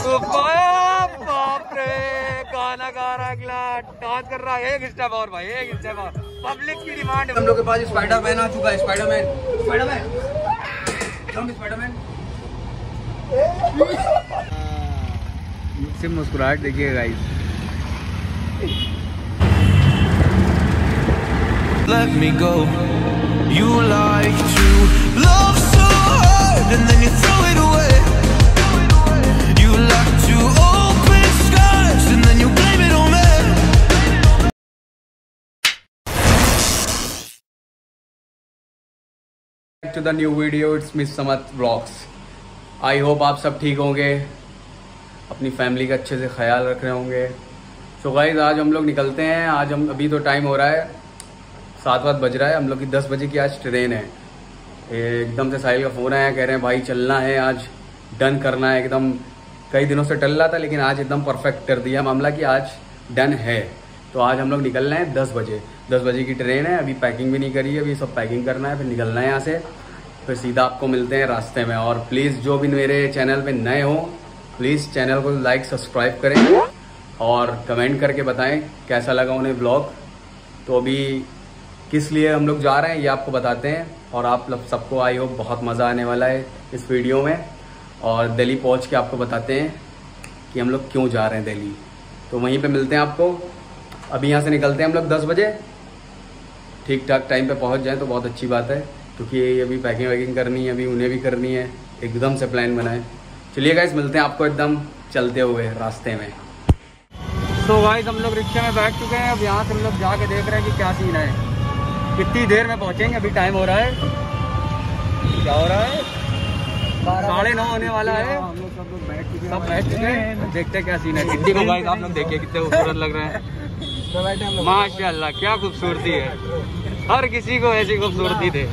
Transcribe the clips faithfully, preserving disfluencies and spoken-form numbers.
बाप रे, गाना गा रहा है, अगला डांस कर रहा है। एक स्टेप और भाई, एक स्टेप और। पब्लिक की डिमांड है। हम लोग के पास स्पाइडरमैन आ चुका है। स्पाइडरमैन स्पाइडरमैन स्पाइडरमैन सिर्फ मुस्कुराहट देखिए guys. Let me go. You like to love so hard and then you throw it away. You like to open skies and then you blame it on me. To the new video, it's Miss Samat Vlogs. I hope आप सब ठीक होंगे, अपनी family का अच्छे से ख्याल रख रहे होंगे। सो so गाइस, आज हम लोग निकलते हैं। आज हम अभी तो टाइम हो रहा है सात वात बज रहा है। हम लोग की दस बजे की आज ट्रेन है। एकदम से साहिल का फ़ोन आया, कह रहे हैं भाई चलना है, आज डन करना है। एकदम कई दिनों से टल रहा था, लेकिन आज एकदम परफेक्ट कर दिया मामला कि आज डन है। तो आज हम लोग निकल रहे हैं दस बजे। दस बजे की ट्रेन है। अभी पैकिंग भी नहीं करी है, अभी सब पैकिंग करना है, फिर निकलना है यहाँ से। फिर सीधा आपको मिलते हैं रास्ते में। और प्लीज़ जो भी मेरे चैनल पर नए हों, प्लीज़ चैनल को लाइक सब्सक्राइब करें और कमेंट करके बताएं कैसा लगा उन्हें ब्लॉग। तो अभी किस लिए हम लोग जा रहे हैं ये आपको बताते हैं, और आप लोग सबको आई होप बहुत मज़ा आने वाला है इस वीडियो में। और दिल्ली पहुंच के आपको बताते हैं कि हम लोग क्यों जा रहे हैं दिल्ली। तो वहीं पे मिलते हैं आपको। अभी यहाँ से निकलते हैं हम लोग दस बजे। ठीक ठाक टाइम पे पहुंच जाएं तो बहुत अच्छी बात है, क्योंकि अभी पैकिंग वैकिंग करनी है, अभी उन्हें भी करनी है। एकदम से प्लान बनाए। चलिए गाइस, मिलते हैं आपको एकदम चलते हुए रास्ते में। तो गाइस, हम लोग रिक्शा में बैठ चुके हैं। अब यहाँ से हम लोग जाके देख रहे हैं कि क्या सीन है, कितनी देर में पहुंचेंगे। अभी टाइम हो रहा है, क्या हो रहा है, साढ़े नौ होने वाला है। हम लोग सब लोग बैठ चुके हैं, सब बैठ चुके हैं। देखते हैं क्या सीन है। टिड्डी को गाइस आप लोग देखिए कितने खूबसूरत लग रहे हैं। माशाल्लाह, क्या खूबसूरती है। हर किसी को ऐसी खूबसूरती दे।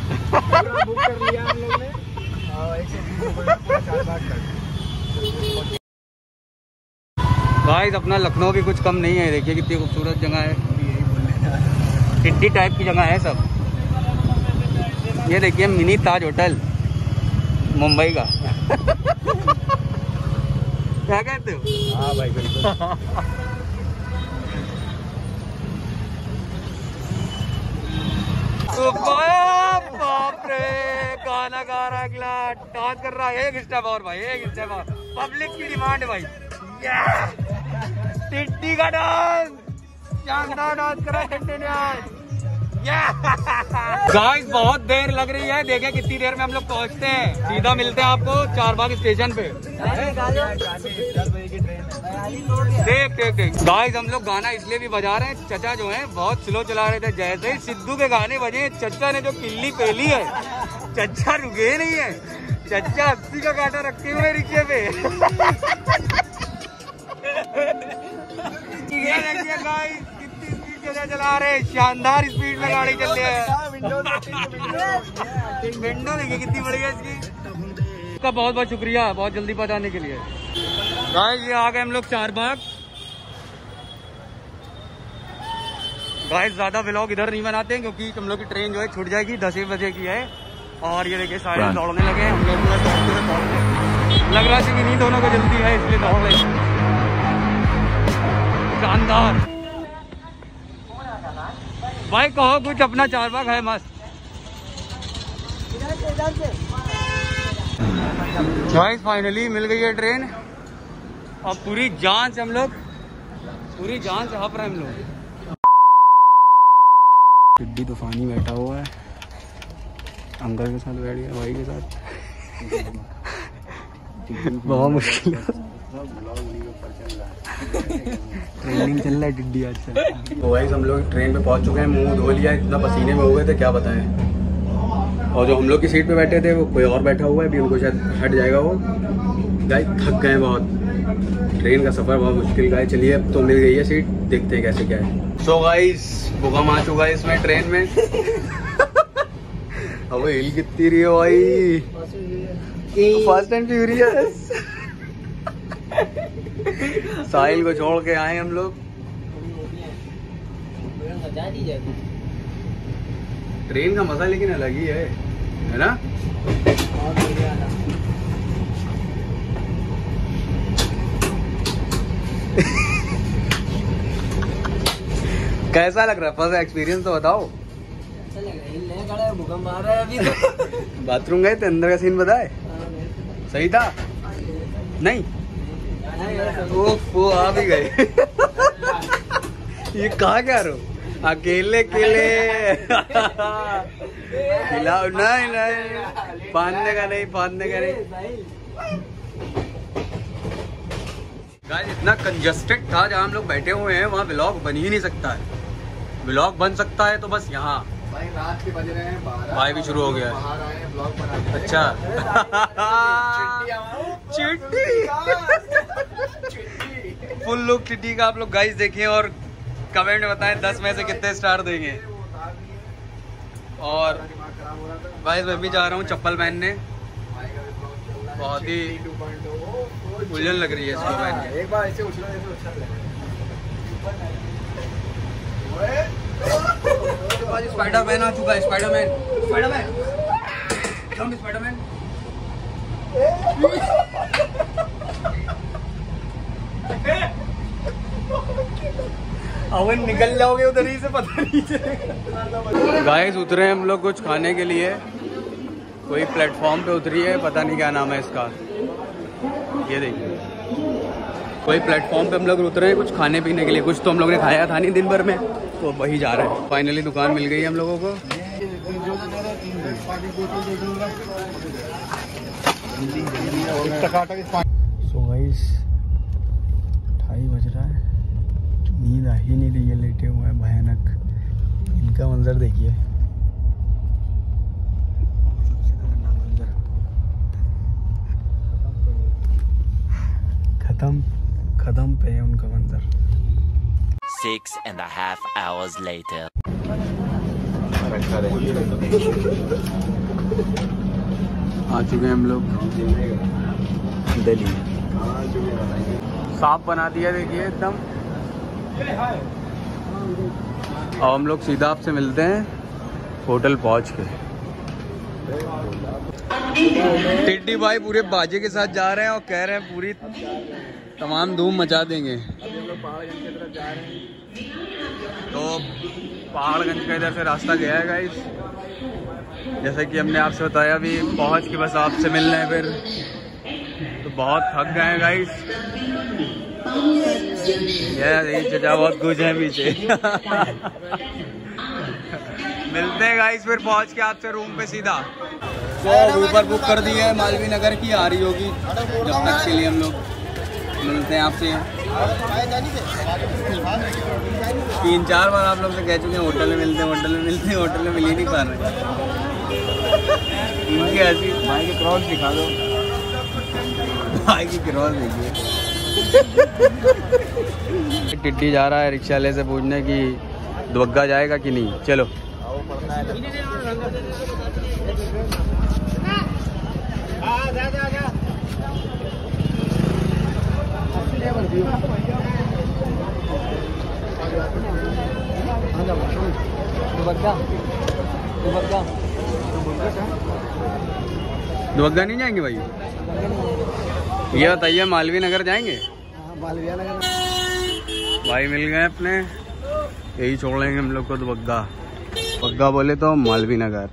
गाइस, अपना लखनऊ भी कुछ कम नहीं है। देखिए कितनी खूबसूरत जगह है। टिड्डी टाइप की जगह है सब। ये देखिए मिनी ताज होटल मुंबई का। क्या कहते हो? हाँ भाई बिल्कुल। तो बाप रे, गाना गा रहा है, अगला डांस कर रहा है। एक स्टेप और भाई, एक स्टेप और। पब्लिक की डिमांड है भाई। टिड्डी का डांस, शानदार डांस कर रहा है टिड्डी ने आज। गाइस, बहुत देर लग रही है। देखें कितनी देर में हम लोग पहुंचते हैं। सीधा मिलते हैं आपको चारबाग स्टेशन पे। देख देख देख गाइस, हम लोग गाना इसलिए भी बजा रहे हैं, चचा जो हैं बहुत स्लो चला रहे थे। जैसे ही सिद्धू के गाने बजे, चचा ने जो किल्ली पेली है, चचा रुके नहीं है। चचा अस्सी का कांटा रखे हुए रिक्शे पे। ये देखिए गाइस, कितनी स्पीड से चला रहे हैं। शानदार स्पीड में गाड़ी चल रही है। विंडो देखिए कितनी बड़ी है इसकी। आपका बहुत बहुत शुक्रिया बहुत जल्दी पहुंचाने के लिए। गाइस, ये आ गए हम लोग चारबाग। गाइस, ज्यादा व्लॉग इधर नहीं बनाते हैं, क्योंकि हम लोग की ट्रेन जो है छूट जाएगी। दस एक बजे की है। और ये देखिए सारे दौड़ने लगे। हम लोग लग रहा है कि नहीं, दोनों को जल्दी है इसलिए दौड़ रहे। शानदार भाई, कहो कुछ अपना चारबाग है मस्त। गाइस, फाइनली मिल गई है ट्रेन। अब पूरी जान से हम लोग पूरी जान से हप रहे हैं हम लोग। टिड्डी तूफानी बैठा हुआ है, अंकल के साथ बैठ गया, भाई के साथ। बहुत मुश्किल ट्रेनिंग चल रहा है टिड्डी आज से। तो गाइस, हम लोग ट्रेन पे पहुंच चुके हैं। मुंह धो लिया, इतना पसीने में हो गए थे क्या बताएं। और जो हम लोग की सीट पे बैठे थे वो कोई और बैठा हुआ है, अभी उनको शायद हट जाएगा वो। गाइस, थक गए बहुत। ट्रेन का सफर बहुत मुश्किल का है। चलिए, अब तो मिल गई है सीट, देखते हैं कैसे क्या है। सो गाइस, भूकंप आ चुका है इसमें ट्रेन में। अब हिल कितनी रही है भाई, फास्ट एंड फ्यूरियस। साहिल को छोड़ के आए हम लोग। ट्रेन का मजा लेकिन अलग ही है, है ना? कैसा लग रहा है? फर्स्ट एक्सपीरियंस तो बताओ। अच्छा लग रहा है, भूकंप आ रहा है अभी तो। बाथरूम गए थे, अंदर का सीन बताए? सही था? नहीं ओफ वो आ भी गए। ये कहाँ क्या रहो अकेले अकेले। खिलाओ नहीं नहीं बांधने का नहीं बांधने का नहीं। गाइस इतना कंजस्टेड था जहाँ हम लोग बैठे हुए हैं, वहाँ व्लॉग बन ही नहीं सकता है। व्लॉग बन सकता है तो बस यहाँ। भाई रात के बज रहे हैं बारह, भाई भी शुरू हो गया है। बाहर आए हैं ब्लॉग बनाने। अच्छा चिट्टी फुल लुक चिट्टी का आप लोग गाइस देखें और कमेंट में बताएं दस में से कितने स्टार देंगे। और गाइस मैं भी जा रहा हूँ चप्पल पहनने, बहुत ही उलझन लग रही है इसको पहन के। एक बार ऐसे उछला ऐसे उछल स्पाइडरमैन आ चुका है। Spiderman Spiderman come Spiderman. अवन निकल जाओगे उधर ही से पता नहीं चलेगा। गाइस उतरे हैं हम लोग कुछ खाने के लिए, कोई प्लेटफॉर्म पे उतरी है, पता नहीं क्या नाम है इसका। ये देखिए कोई प्लेटफॉर्म पे हम लोग उतरे हैं कुछ खाने पीने के लिए। कुछ तो हम लोग ने खाया था नहीं दिन भर में, तो वही जा रहे हैं। फाइनली दुकान मिल गई हम लोगों को। सो गाइस ढाई बज रहा है, नींद आ ही नहीं रही है, लेटे हुए हैं भयानक। इनका मंजर देखिए, खत्म खत्म पे है उनका मंजर। Six and a half hours later. आ चुके हैं हम लोग दिल्ली। साफ बना दिया देखिए एकदम। और हम लोग सीधा आपसे मिलते हैं होटल पहुंच के। टिड्डी भाई पूरे बाजे के साथ जा रहे हैं और कह रहे हैं पूरी तमाम धूम मचा देंगे। तो पहाड़गंज का इधर से रास्ता गया है गाइस, जैसे कि हमने आपसे बताया। अभी पहुंच के बस आपसे मिल रहे हैं फिर, तो बहुत थक गए हैं गाइस। ये चचा बहुत कुछ है पीछे। मिलते हैं गाइस फिर पहुंच के आपसे रूम पे सीधा। तो ऊपर बुक कर दी है मालवीय नगर की, आ रही होगी जब तक के लिए हम लोग मिलते हैं आपसे। तीन चार बार आप लोग से कह चुके हैं होटल में मिलते हैं होटल में मिलते हैं होटल में मिल ही नहीं पा रहे। इनकी ऐसी भाई की क्रॉस दिखा दो, भाई की क्रॉस देखिए। टिड्डी जा रहा है रिक्शा वाले से पूछने की दुबग्गा जाएगा कि नहीं। चलो दुबग्गा नहीं जाएंगे भाई? ये बताइए मालवीय नगर जाएंगे? मालवीय नगर भाई मिल गए अपने, यही छोड़ लेंगे हम लोग को दुबग्गा। दुबग्गा बोले तो मालवीय नगर।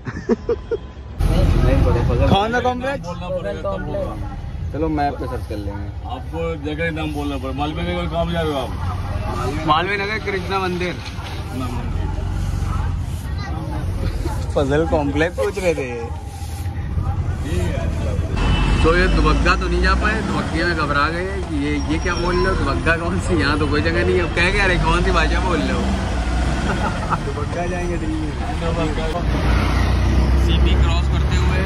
खाना कॉम्प्लेक्स। चलो मैप पे सर्च कर लेंगे। आपको जगह नाम बोलना पड़ेगा। मालवीय नगर कहाँ जा रहे हो आप? मालवीय नगर कृष्णा मंदिर। फजल कॉम्प्लेक्स पूछ रहे थे। तो ये दुबग्गा तो नहीं जा पाए, दुबग्गे में घबरा गए कि ये ये क्या बोल रहे हो, दुबग्गा कौन सी, यहाँ तो कोई जगह नहीं है। अब कह क्या रहे, कौन सी भाषा बोल रहे हो? दुबग्गा जाएंगे दिल्ली। सीपी क्रॉस करते हुए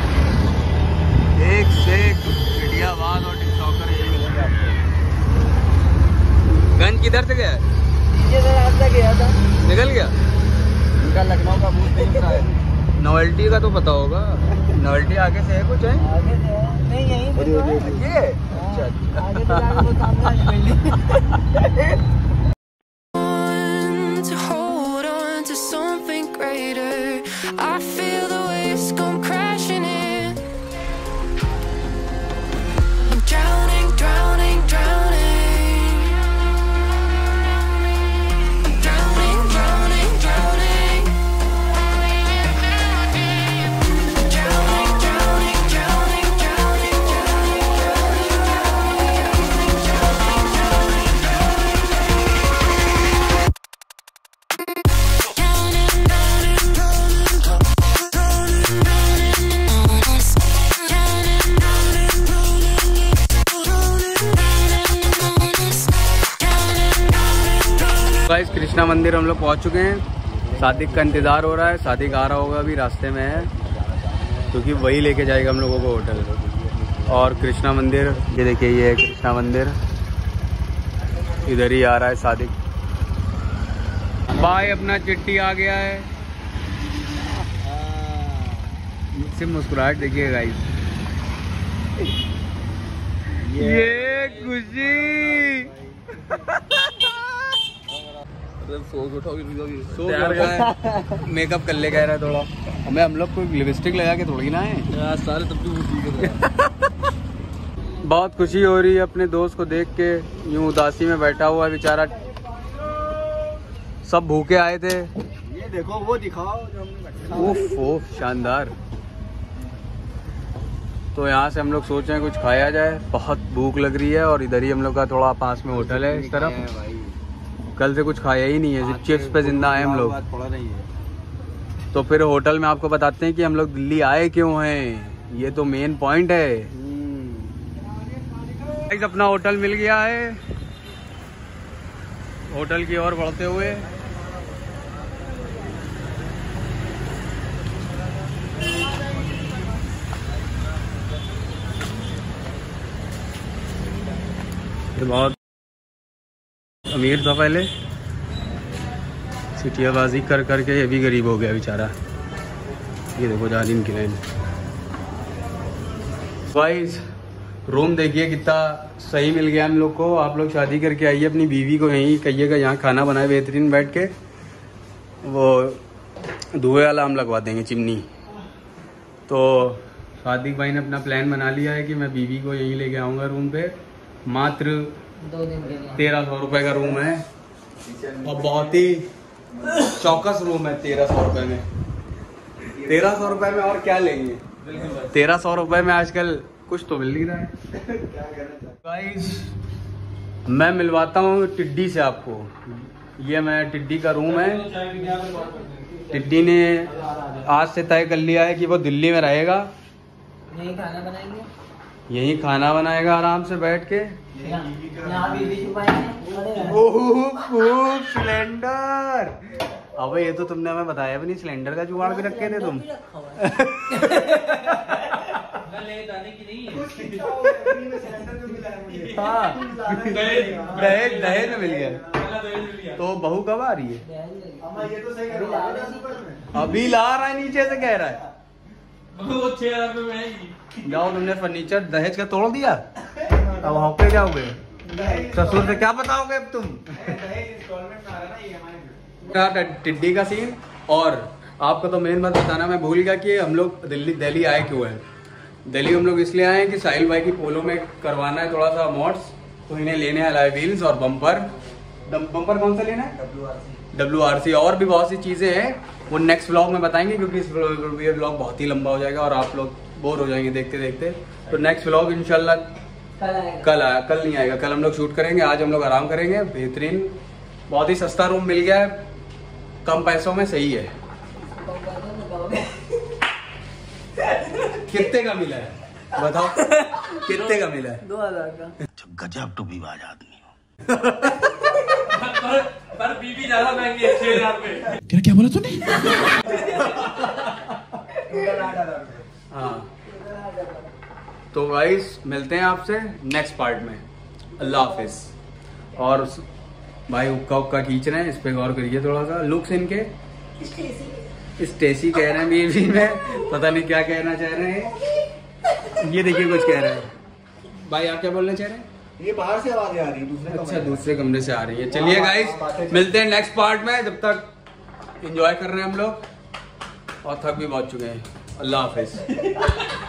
एक से एक मीडियावाद और टिकटॉकर ये मिलेंगे आपको। गंज किधर से गया है? ये रास्ता गया था, निकल गया। इनका लखनऊ का बूथ नहीं रहा है। नोवेल्टी का तो पता होगा, नोवेल्टी आगे से है कुछ है? आगे से है? नहीं यहीं पे तो है। ये हाँ, आगे तो जाके वो सामने building. To hold on to something greater, I feel the waves come crashing in. I'm drowning, drowning, drowning. Guys Krishna मंदिर हम लोग पहुंच चुके हैं। सादिक का इंतज़ार हो रहा है, सादिक आ रहा होगा, अभी रास्ते में है क्योंकि वही लेके जाएगा हम लोगों को होटल। और कृष्णा मंदिर ये देखिए, ये है कृष्णा मंदिर, इधर ही आ रहा है सादिक। भाई अपना चिट्ठी आ गया है, मुझसे मुस्कुराहट देखिए गाइस, ये खुशी। मेकअप कर ले कह रहा है थोड़ा, हमें हम लोग कोई लिपस्टिक लगा के थोड़ी ना है सारे तब। बहुत खुशी हो रही है अपने दोस्त को देख के, यूं उदासी में बैठा हुआ है बेचारा। सब भूखे आए थे, ये देखो वो दिखाओ जो हमने उफ उफ शानदार। तो यहाँ से हम लोग सोच रहे हैं कुछ खाया जाए, बहुत भूख लग रही है। और इधर ही हम लोग का थोड़ा पास में होटल है इस तरफ। कल से कुछ खाया ही नहीं है, सिर्फ चिप्स पे जिंदा आए हम लोग। तो फिर होटल में आपको बताते हैं कि हम लोग दिल्ली आए क्यों हैं, ये तो मेन पॉइंट है। अपना होटल मिल गया है, होटल की ओर बढ़ते हुए ये बहुत अमीर था पहले, सिटियाबाजी कर करके ये भी गरीब हो गया बेचारा। ये देखो जालिम की लाइन। गाइस रूम देखिए कितना सही मिल गया हम लोग को। आप लोग शादी करके आइए, अपनी बीवी को यहीं कहिएगा यहाँ खाना बनाए बेहतरीन बैठ के। वो धुएं वाला हम लगवा देंगे चिमनी। तो सादिक भाई ने अपना प्लान बना लिया है कि मैं बीवी को यहीं लेके आऊँगा रूम पे। मात्र दो दिन के लिए तेरह सौ रुपये का रूम है और बहुत ही चौकस रूम है। तेरह सौ रुपये में तेरह सौ रुपये में और क्या लेंगे? तेरह सौ रुपये में आजकल कुछ तो मिल नहीं रहा है। गाइस मैं मिलवाता हूँ टिड्डी से आपको। ये मैं टिड्डी का रूम है। टिड्डी ने आज से तय कर लिया है कि वो दिल्ली में रहेगा, यही खाना बनाएंगे, यही खाना बनाएगा आराम से बैठ के। यहाँ बीवी छुपाएंगे। ओह सिलेंडर, अबे ये तो तुमने हमें बताया भी नहीं, सिलेंडर का जुगाड़ भी रखे थे तुम। हाँ दहेज दहेज में मिल गया। तो बहू कब आ रही है? अभी ला रहा है, नीचे से कह रहा है। जाओ, तुमने फर्नीचर दहेज का तोड़ दिया, अब हौके जाओगे, ससुर से क्या बताओगे अब तुम? टिड्डी का सीन। और आपको तो मेन बात बताना मैं भूल गया कि हम लोग दिल्ली दिल्ली आए क्यों हैं। दिल्ली हम लोग इसलिए आए हैं कि साहिल भाई की पोलो में करवाना है थोड़ा सा मॉड्स, तो इन्हें लेने हैं अलॉय व्हील्स और बम्पर। बम्पर कौन सा लेना है? W R C. और भी बहुत सी चीज़ें हैं, वो नेक्स्ट व्लॉग में बताएंगे क्योंकि इस ये व्लॉग बहुत ही लंबा हो जाएगा और आप लोग बोर हो जाएंगे देखते देखते। तो नेक्स्ट व्लॉग इंशाल्लाह कल आया, कल नहीं आएगा, कल हम लोग शूट करेंगे। आज हम लोग आराम करेंगे। बेहतरीन, बहुत ही सस्ता रूम मिल गया है, कम पैसों में, सही है। कितने का मिला है बताओ? कितने का मिला है? दो हजार का। गजब टू भी बाज आदमी हो। पर, पर बीबी ज्यादा महंगी है, छह हजार में। तेरा क्या बोला तूने? हाँ तो गाइस मिलते हैं आपसे नेक्स्ट पार्ट में। अल्लाह हाफिज। और भाई हुक्का हुक्का खींच रहे हैं, इस पे गौर करिए थोड़ा सा। लुक्स इनके स्टेसी कह रहे हैं बीवी में, पता नहीं क्या कहना चाह रहे हैं। ये देखिए कुछ कह रहे हैं। भाई आप क्या बोलना चाह रहे हैं? ये बाहर से आवाजें आ रही है दूसरे अच्छा, दूसरे कमरे से आ रही है। चलिए गाइस मिलते हैं नेक्स्ट पार्ट में। जब तक एंजॉय कर रहे हैं हम लोग और थक भी बहुत चुके हैं। अल्लाह हाफिज।